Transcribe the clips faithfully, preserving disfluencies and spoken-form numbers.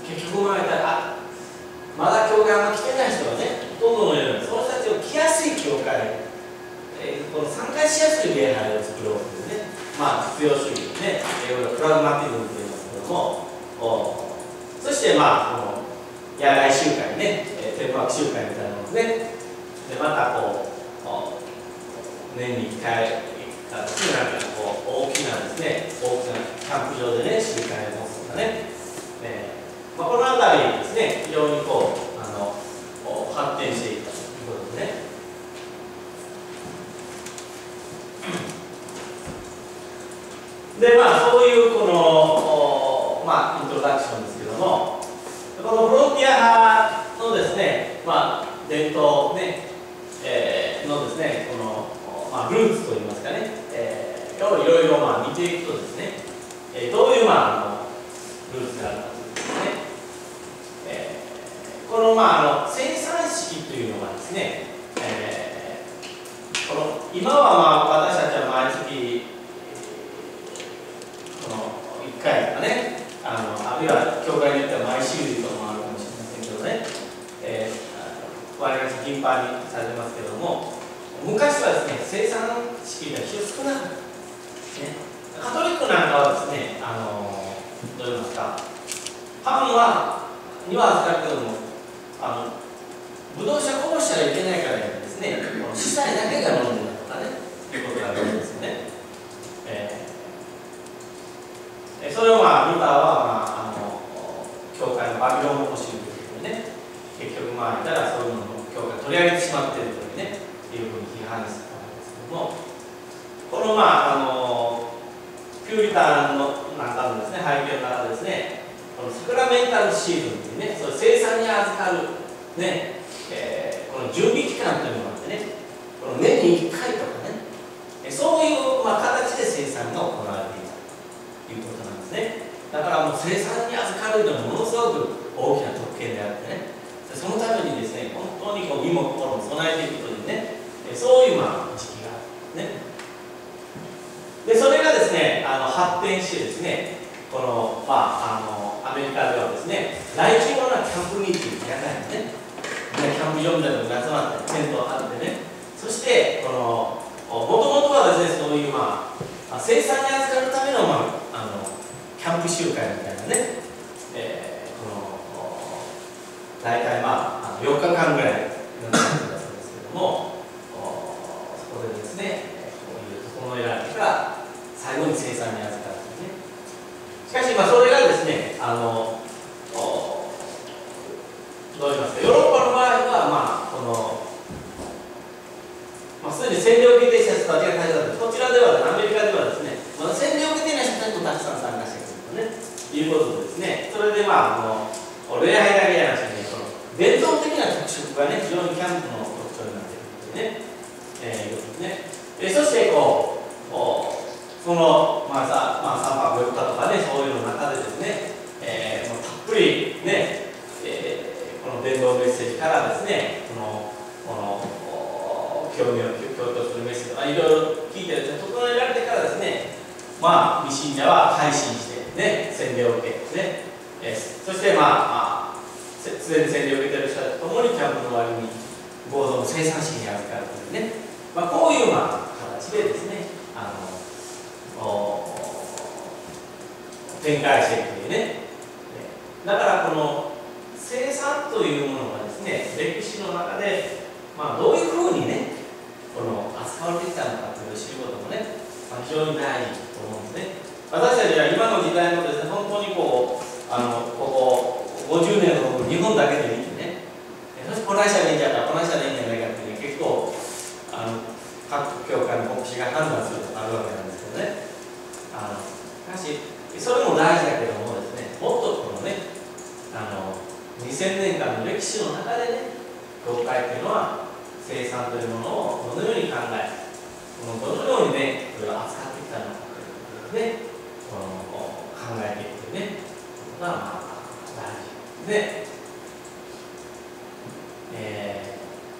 結局まあまだ教会が来てない人がね、ほとんどのようにその人たちを来やすい教会、えー、この参加しやすい礼拝を作ろうというね、まあ、実用主義ね、英語でプラグマティズムと言いますけども、そしてまあ、この野外集会ね、天幕集会みたいなのですね、でまたこう、年にいっかいがですね、なんかこう大きなですね、大きなキャンプ場でね、集会を持つとかね、えーまあ、この辺りですね、非常にこうあの発展していったということですね。でまあそういうこのまあイントロダクションですけども、このフロンティア派のですね、まあ伝統ね、えー、のですね、このまあルーツといいますかね、えー、をいろいろまあ見ていくとですね、えー、どういうまああのルーツがあるかというですね、えー、このまああの生産式というのがですね、えー、この今はまあ私たちは毎月このいっかいとかね、あのあるいは教会によっては毎週とかもあるかもしれませんけどね、えー、割合頻繁にされますけども、昔はですね、生産式が非常に少なかった、ね、カトリックなんかはですね、あのどう言いますか、パンはには預かるけども、あのブドウ酒こぼしたらいけないからですね、この司祭だけが飲んでたとかね、いうことがあるんですよね。えー、それをまあルターは、まあ、あの教会のバビロン保守ということでね、結局まあ言ったらそういうのを教会取り上げてしまっているというね、いうふうに批判してたんですけども、このまああのピューリタンの中のですね、背景の中でですね、このサクラメンタルシーズンというね、その生産に預かるね、えー、この準備期間というのがあってね、この年にいっかいとかね、そういう、まあ、形で生産が行われていたということなんですね。だからもう生産に預かるというのはものすごく大きな特権であってね、そのためにですね、本当にこう身も心も備えていくことにね、そういうまあ意識があるね。で、それがですね、あの発展してですね、この、まあ、あのアメリカではですね、大規模なキャンプミーティングやったんですね。キャンプ場みたいなのが集まって、テントを張ってね、そして、この、もともとはですね、そういう、まあ、生産に預かるための、まあ、あのキャンプ集会みたいなね、えー、この、大体、まあ、あのよっかかんぐらいの感じだそうですけども、そこでですね、こういう整えられてから最後に生産に預かるというね。しかし、まあ、それがですね、あのどう言いますか、ヨーロッパの場合は、まあ、この、まあ、すでに洗礼を受けていた人たちが大切だった。こちらでは、アメリカではですね、まだ洗礼を受けていない人たちもたくさん参加してくるとね、いうことでですね、それでまあ、あの礼拝だけじゃなくてね、その伝統的な特色がね、非常にキャンプの特徴になっているというね、えー、いうことですね。えそしてこう、こうその、まあさまあ、さんぱくよっかとかね、そういうの中でですね、えー、もうたっぷりね、えー、この伝道メッセージからですね、この、この興味を強調するメッセージとかいろいろ聞いてですね、整えられてからですね、まあ、未信者は配信してね、洗礼を受けてね、えー、そしてまあ、まあ、すでに洗礼を受けている人たちと共にキャンプの終わりに合同の生産式に預かるというね、まあ、こういうまあ形でですね、あの展開していくというね。だからこの生産というものがですね、歴史の中で、まあ、どういうふうにね、この扱われてきたのかというのを知ることもね、まあ、非常に大事と思うんですね。私たちは今の時代のですね、本当にこう、あのここごじゅうねんの日本だけで見てね、そしてこないしたらいいんじゃないか、こないしたらいいんじゃないかっていう、ね、結構あの各教会の牧師が判断するとかあるわけなんですけどね。あのしかし、それも大事だけどもですね、もっとこのね、あのにせんねんかんの歴史の中でね、教会というのは生産というものをどのように考え、このどのようにね、これを扱ってきたのかということでね、この考えていくというね、ことがまあ大事ですね。え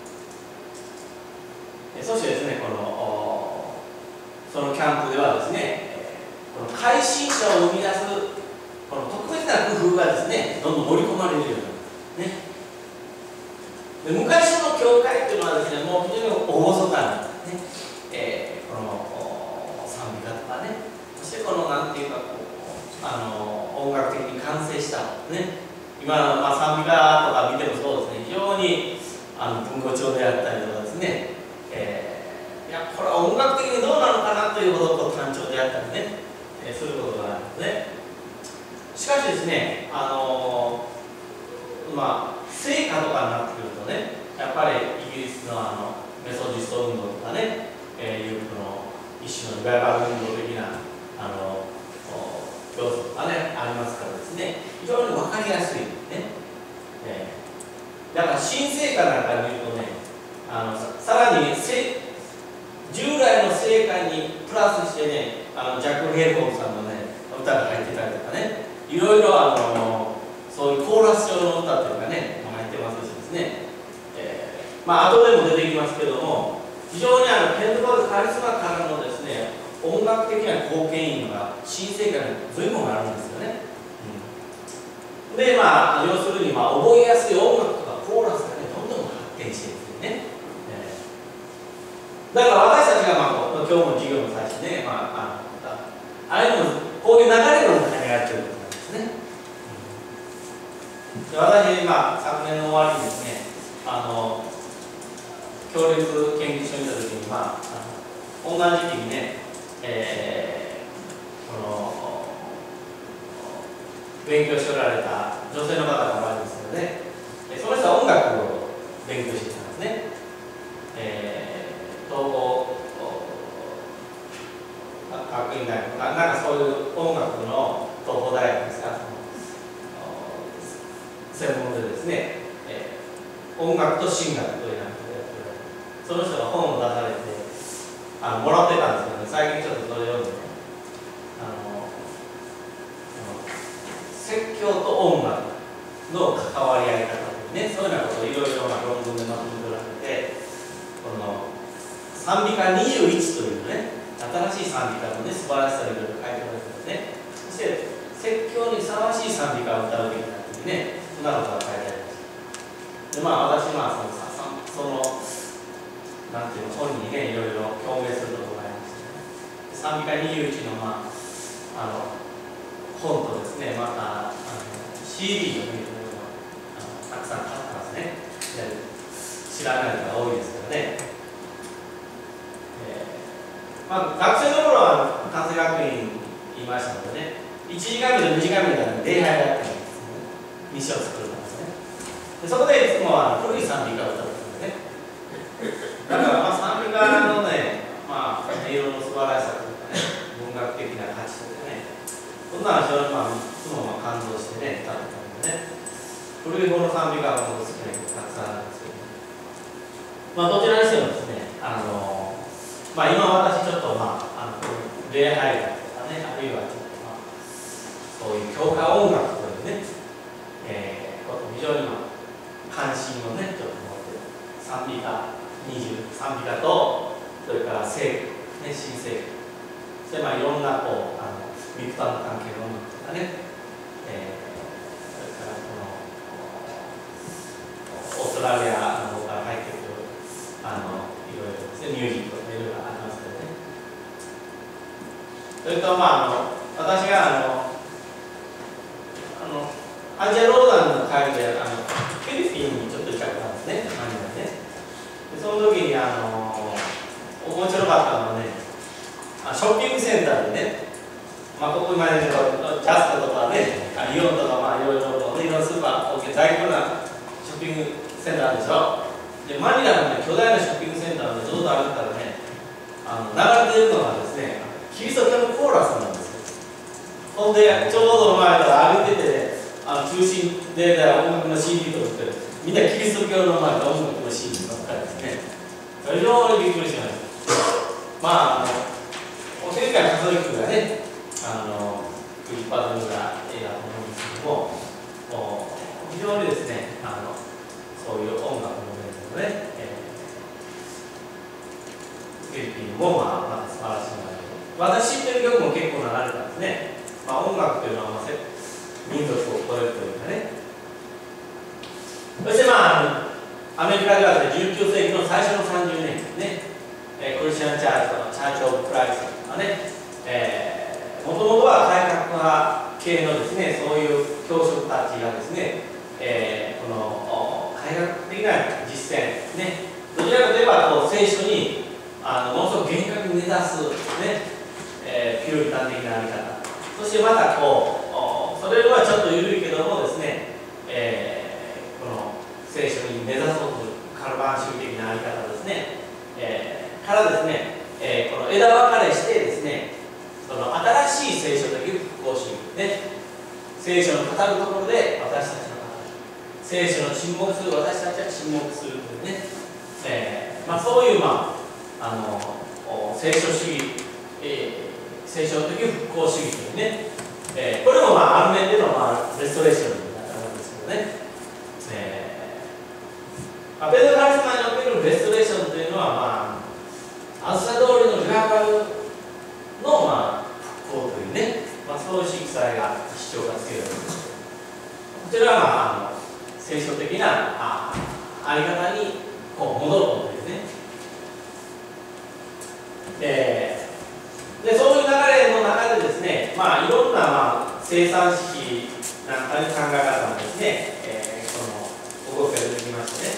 ー、そしてですね、このそのキャンプではですね、この改心者を生み出すこの特別なな工夫がですねどんどん盛り込まれるようになる、ね、で昔の教会っていうのはですねもう非常に厳かな、ねえー、この賛美歌とかね、そしてこのなんていうかこうあの音楽的に完成したね、今、まあ、賛美歌とか見てもそうですね、非常にあの文語調であったりとかですね、えー、いやこれは音楽的にどうなのかなというほどこう単調であったりね、えー、することがあるんですね。しかしですね、あのー、まあ聖歌とかになってくるとね、やっぱりイギリスのあのメソジスト運動とかね、えー、いうこの一種のリバイバル運動的なあの要素がねありますからですね、非常に分かりやすいね、えー、だから新聖歌なんか見るとね、あの さ, さらに従来の聖歌にプラスしてね、あのジャック・ヘイコーさんのね歌が入ってたりとかね、いろいろあのそういうコーラス調の歌というかね入ってますしですね、えー、まあ後でも出てきますけども、非常にあのペンテコステカリスマからのですね音楽的な貢献員が新聖歌に随分あるんですよね、うん、でまあ要するにまあ覚えやすい音楽とかコーラスがねどんどん発展していくんですよね、えー、だから私たちが、まあ、今日も授業の最初ね、まあ、あ, ああいうのこういう流れの中にやってることなんですね、うん、で私、まあ、昨年の終わりにですねあの協力研究所にいた時に、まあ、あの同じ時期にねえー、この勉強しておられた女性の方がおられますので、その人は音楽を勉強していたんですね。えー、東工学院大学な、なんかそういう音楽の東邦大学ですか、その専門でですね、えー、音楽と神学というようなことでやっておられる。その人が本を出されてあのもらってたんですけどね、最近ちょっとそれを読んでね、あの説教と音楽の関わり合い方というね、そういうようなことをいろいろな論文でまとめておられて、この賛美歌にじゅういちというね、新しい賛美歌のね、素晴らしさをいろいろ書いておられてですね、そして説教にふさわしい賛美歌を歌うべきだというね、そんなことが書いてありました。で、まあ私はその、そのなんていうの、本にね、いろいろ共鳴するところがありましたね。賛美歌にじゅういちの、まあ、あの本とですね、またあの シーディー を見るというのがたくさん買ってますね。知らない方が多いですからね。えーまあ、学生の頃は関西学院にいましたのでね、いちじかんめとにじかんめが礼拝だったんですね。日誌を作るんですね。でそこでいつもは古い賛美歌を歌うんですね。だからまあ賛美歌のね、まあ、音色の素晴らしさというかね、文学的な価値というかね、そんなの非常にまあいつもまあ感動してね、歌ってたんでね、古い方の賛美歌が好きな人たくさんあるんですけど、ね、まあどちらにしてもですね、あのまあ今私ちょっとまあ、あの礼拝だとかね、あるいはちょっとまあ、そういう教会音楽というね、えー、こと非常にまあ関心をね、ちょっと持って賛美歌にじゅう賛美歌と、それから聖歌、ね、新聖歌、そしてまあいろんなこうあのミクターの関係の音楽とかね、えー、それからこのオーストラリアの方から入ってくるあのいろいろですね、ミュージックとかいろいろありますけどね。それとまああの私があのあのアジアローダンの会であのフィリピンにちょっと行ったことあるんですね、アニメね。でその時にあの面白かったのはね、ショッピングセンターでね、まあ、ここにまでジャスコとかね、イオンとか、まあ、いろいろいろんなスーパー、大きな大規模なショッピングセンターでしょ。で、マニラの、ね、巨大なショッピングセンターでずっと歩いたらね、あの流れてるのがですね、キリスト教のコーラスなんですよ。ほんで、ちょうど前から歩いてて、ね、あの中心で音楽の シーディー とって、みんなキリスト教の前で音楽の シーディー ばっかりですね。非常にびっくりしました。まあ、あの、前回カトリックがね、あの、クリッパーズが映画だと思うんですけども、非常にですね、あの、そういう音楽の面でもね、えー、フィリピンも、まあ、まあ、素晴らしいもので、私知ってる曲も結構流れたんですね。まあ、音楽というのは、まあ、民族超えるというかね。そしてまあアメリカではじゅうきゅうせいきの最初のさんじゅうねんですね、えー、クリスチャン・チャーチとかチャーチ・オブ・クライストとかね、もともとは改革派系のですね、そういう教職たちがですね、えー、この改革的な実践ね、どちらかといえばこう聖書にあのものすごく厳格に根ざすね、えー、ピューリタン的なあり方、そしてまたこうそれはちょっと緩いけどもですね、えー、この聖書に根ざそうとするカルバン主義的なあり方ですね、えー、からですね、えー、この枝分かれしてですね、その新しい聖書的復興主義ね、聖書の語るところで私たちの語る、聖書の沈黙する私たちは沈黙するというね、えーまあ、そういう、まあ、あの聖書主義、えー、聖書的復興主義というね、えー、これも、まあ、ある面での、まあ、レストレーションになったんですけどね、えーまあ、ペテロカリスマにおけるレストレーションというのは、まあ、あずさ通りのリバイバルの、まあ、復興というね、まあ、そういう色彩が主張がつけられるんですけど、こちらは、まあ、あの聖書的なああり方にこう戻ることですね。ででそういう流れの中でですね、まあ、いろんな、まあ、生産式なんかの考え方もですね、えー、この動きが出てきましてね、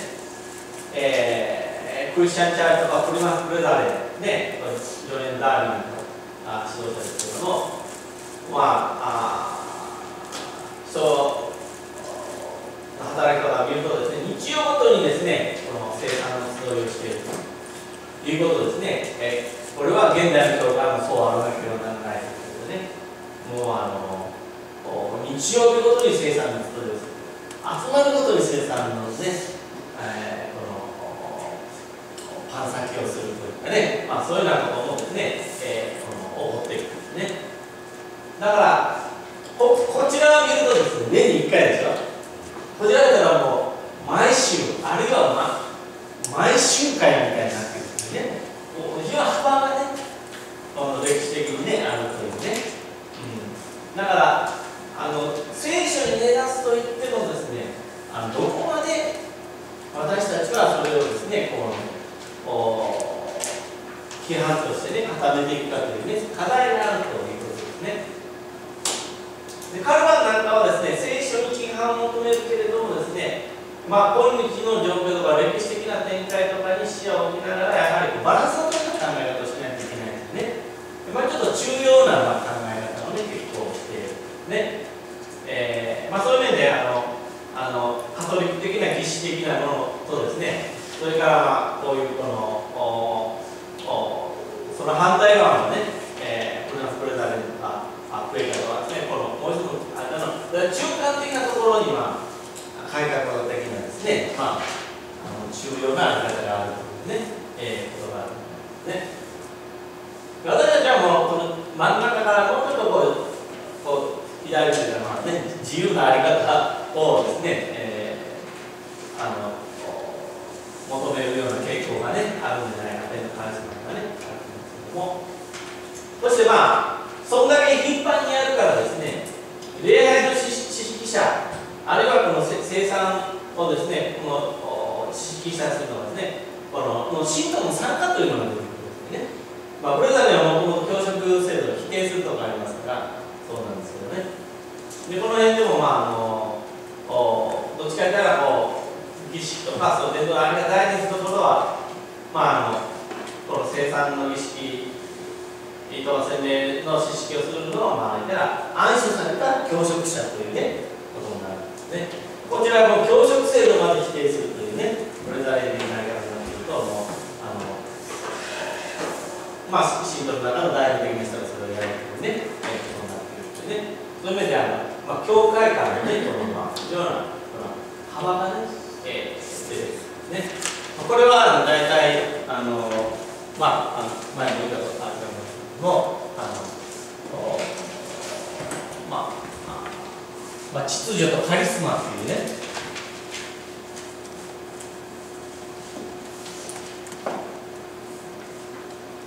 えー、クリスチャン・チャーチとかプリマス・プレザレね、ジョレン・ダーウィンの指導者ですけども、まあ、あ人の働き方を見るとですね、日曜ごとにですね、この生産の集いをしているということですね。えーこれは現代の教会もそうあらなければならないですけどね、もうあの日曜日ごとに生産の集いをする、集まるごとに生産のですね、えー、このパン先をするというかね、まあ、そういうようなこともですね、えー、この起こっていくんですね。だからこ、こちらを見るとですね、年にいっかいでしょ。こちらだったらもう毎週、あるいは、ま、毎週会みたいになっているんですね。非常に幅がね、この歴史的にね、あるというね、うん、だからあの聖書に根ざすといってもですね、あのどこまで私たちはそれをですね、こう規範としてね、固めていくかというね、課題があるということですね。でカルバンなんかはですね、聖書に規範を求めるけれどもですね、まあ、今日の状況とか歴史的な展開とかに視野を置きながら、やはりバランスを取った考え方をしないといけないですね。まあ、ちょっと重要な考え方をね、結構しているね。えーまあ、そういう面であのあのカトリック的な儀式的なものとですね、それからまあこういうこのおおその反対側のね、えー、プレナスプレザレとかプレイカとかですね、このもう一つのあの中間的なところには改革的なですね、まあ、あの重要なあり方があるというね、えー、ことがあるんですね。私たちはもうこの真ん中からもうちょっとこう、こう左というか、まあね、自由なあり方をですね、えー、あの求めるような傾向がね、あるんじゃないかという話がね、あるんですけども、そしてまあ、そんだけ頻繁にやるからですね、礼拝の知識者、あるいはこの生産をですね、この指揮者するのはですね、このこの信徒の参加というのが出てくるんですね。まあ、ブレザーにはもともと教職制度を否定するとかありますから、そうなんですけどね。で、この辺でも、まあ、あのどっちかというとこう、儀式とか、そう伝統のあれが大事なところは、まあ、あのこの生産の儀式と洗礼の知識をするのは、まあ、言ったら安心された教職者というね、ことになるんですね。こちらはもう教職制度まで否定するというね、これザレ的なやり方になっていると、もう、あの、まあ、信徒の中の大学的な人がそれをやるというね、えー、ことになっているというね、そういう面であの、まあ、教会間のね、この、まあ、非常な幅がね、えー、出てくるんですね。これは大体、あの、まあ、あの前も言ったことあると思いますけども、あの、まあ、まあ、秩序とカリスマっていうね、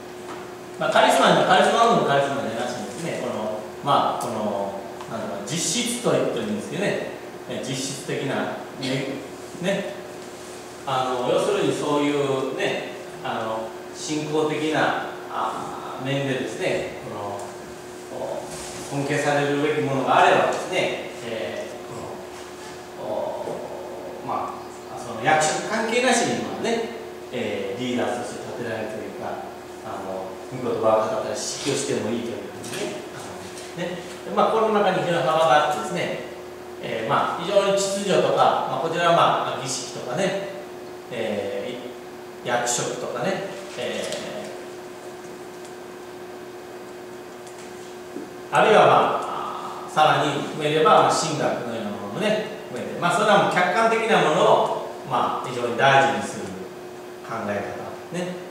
まあ、カリスマにはカリスマ運動のカリスマじゃなしにですね、この、まあ、この、なんだろう、実質と言ってるんですけどね、実質的なね、ね、あの要するにそういうね、あの信仰的なあ面でですね、この尊敬されるべきものがあればですね、えー、このまあその役職関係なしに今ね、えー、リーダーとして立てられるというか、あの御言葉を語ったら指揮をしてもいいという感じでね。ね、まあ、この中に非常に幅があってですね、えー、まあ非常に秩序とか、まあ、こちらはまあ儀式とかね、えー、役職とかね、えー、あるいはまあさらに含めれば、まあ、神学のようなものもね含めて、まあ、それはもう客観的なものを、まあ、非常に大事にする考え方ね。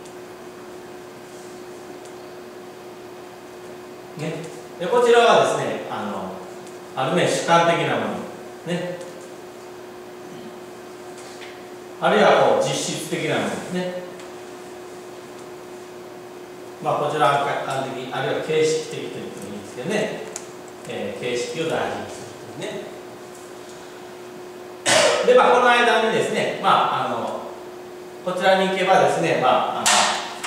ね、でこちらはですね、あのある面主観的なものね、あるいはこう実質的なものですね。まあこちらは客観的、あるいは形式的と言ってもいいんですけどね、えー、形式を大事にするというね。でまあこの間にですね、まああのこちらに行けばですね、まああの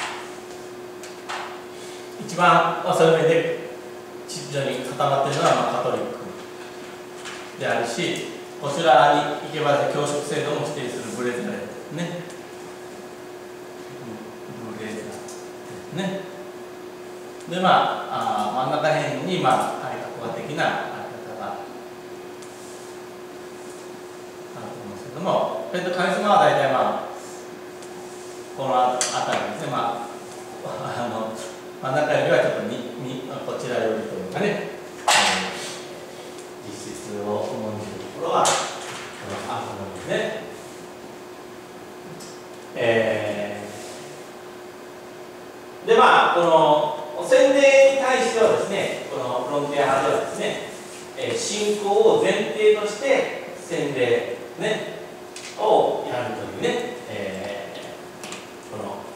一番、まあ、そういう面で秩序に固まっているのは、まあ、カトリックであるし、こちらに行けば教職制度も否定するブレザレですね。ブレザレね。でまあ、あ真ん中辺に、まあ、改革派的なあり方があると思うんですけども、えっと、カリスマは大体、まあ、この辺りですね、まあ、あの真ん中よりはちょっとににこちらよりというかね、えー、実質を重んじるところはあると思うんですね。えー、でまあこの洗礼に対してはですね、このフロンティア派ではですね、えー、信仰を前提として洗礼、ね、をやるというね、えー、この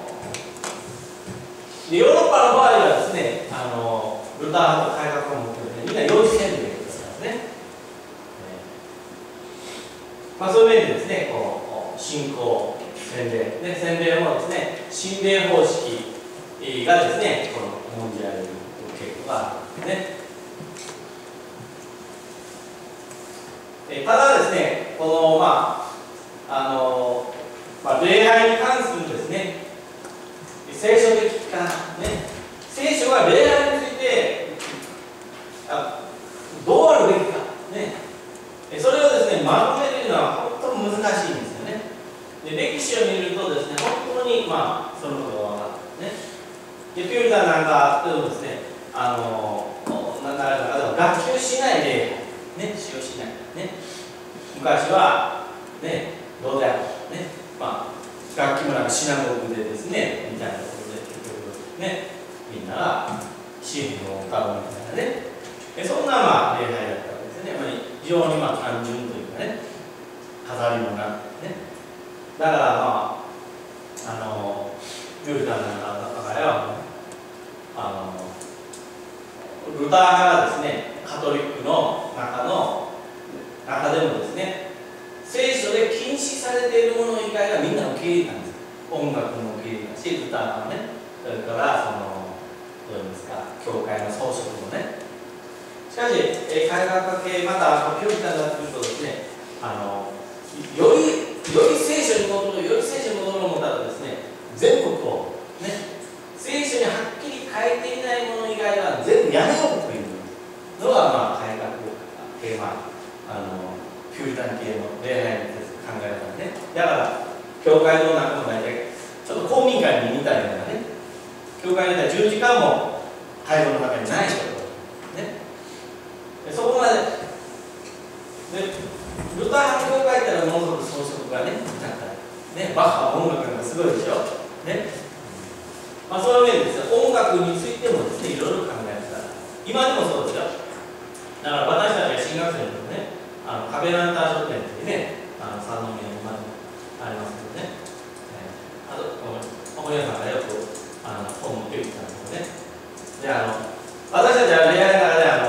でヨーロッパの場合はですね、あのルター派と改革派も含めてみんな幼児洗礼ですからね、えーまあ、そういう面でですね、こう信仰、洗礼、ね、洗礼もですね、神礼方式がですね、この重んじられる傾向があるんですね。えー、ただですね、このまああのまあ、礼拝に関するですね、聖書的かね、聖書は礼拝についてあどうあるべきか、ね、それをですね、まとめるのは本当に難しいんですよね。で歴史を見るとですね、本当にまあそのことが分かるね。でピューターなんかとですね、あのなんだろうな、学級しない礼拝ね、使用しないね。昔はね、どうだよね、まあ楽器もなんかシナゴグでですね、みたいなことで結局ね、みんなが支援を歌うみたいなね、えそんなまあ礼拝だったわけですね。まあ、非常にまあ単純というかね、飾りもなくてね。だからまあ、あの、ルーターなんかの中では、あの、ルター派がですね、カトリックの中の、中でもですね、聖書で禁止されているもの以外はみんな受け入れたんです。音楽も受け入れたし、歌もね、それからそのどういうんですか、教会の装飾もね。しかし、えー、改革系またピューターになってくるとですね、あのよりより聖書に戻るより聖書に戻る思ったらですね、全部こうね、聖書にはっきり書いていないもの以外は全部やめようというのがまあ改革系、まああのピュータン系の礼拝の考え方でね。だから教会の中の大体ちょっと公民館に似たようなね、教会にいたら十字架も会合の中にないところね。でそこまででルター派の教会ってのはものすごく装飾がね、なんかね、バッハ音楽がすごいでしょね。まあそういう面でですね、音楽についてもですね、いろいろ考え方、今でもそうですよ。だから私たちが新学生のね、あのカベランター書店っていうね、あの三宮にまでありますけどね、えー、あとお堀さんがよくあの本を持ってきたんですよね。であの私たちは恋愛の中であの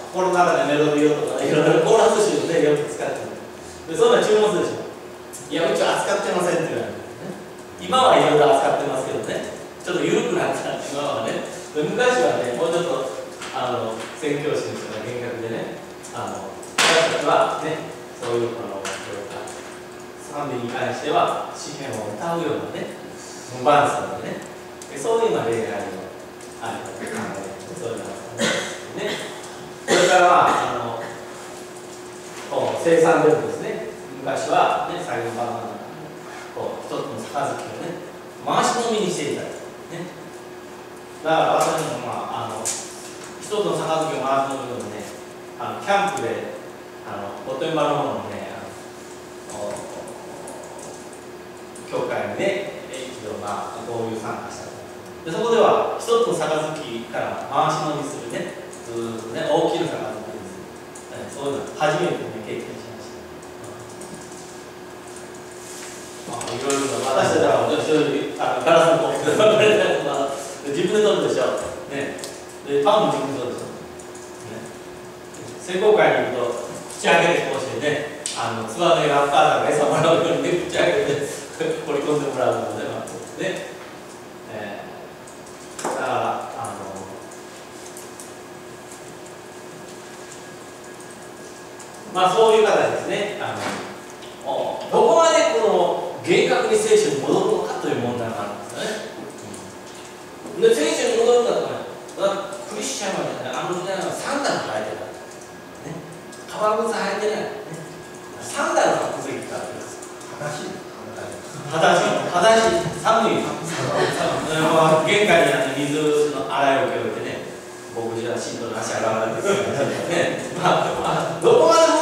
心の中でメロディーをとか、いろいろコーラス集でよく使ってる。で、そんな注文するでしょ。いや、うちは扱ってませんって言われるんですね。今はいろいろ扱ってますけどね、ちょっと緩くなった今はね。昔はね、もうちょっとあの宣教師の人が厳格でね、あの私たちはね、そういうこの賛美に関しては詩篇を歌うようなね、無伴奏でね、そういう今例があるのあると考えて、そういうのがね。それからはあの生産でもですね、昔はね、最後の晩のこう一つの杯をね、回し飲みにしていたね。だから私もまああの一つの杯を回し飲むのね、あのキャンプであの御殿場の方のね、教会にね、一度まあ合流参加したで、そこでは一つの杯から回し飲みするね、ずーっとね、大きな杯です。そういうの初めてね、経験しました。まあ、いろいろ私たちは私あのガラスのコップで分かれたやつは自分で取るでしょ。ね。で、パンも自分で取るでしょ。ね。選考会に行くと、口開けてこうしてね、あの、ツバメがパーが餌もらうようにね、口開けて掘り込んでもらうので、まあ、ね。えー、だから、あの、まあそういう形ですね。あのどこまでこの厳格に聖書に戻るのかという問題があるんですね。うん、で聖書に戻るんだとね、クリスチャンはね、あの時代はサンダル履いてた。ね、革靴履いてない。ね、サンダルが古籍だったんです。 正しい。 裸足、裸足、寒い。玄関にあって水の洗い置きを置いてね、僕じゃ信徒の足洗わないですよね。まあ、まあ、どこまでも